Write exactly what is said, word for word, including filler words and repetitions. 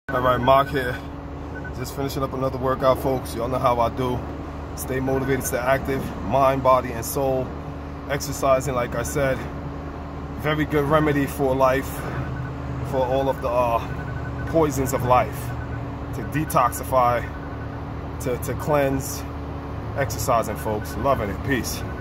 All right, Mark here. Just finishing up another workout, folks. Y'all know how I do. Stay motivated, stay active, mind, body, and soul. Exercising, like I said, very good remedy for life, for all of the uh, poisons of life. To detoxify, to, to cleanse. Exercising, folks. Loving it. Peace.